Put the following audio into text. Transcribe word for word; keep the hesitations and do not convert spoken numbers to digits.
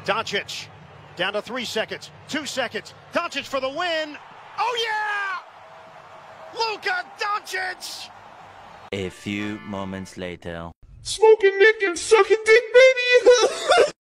Doncic down to three seconds, two seconds. Doncic for the win. Oh yeah! Luka Doncic! A few moments later. Smoking dick and sucking dick, baby.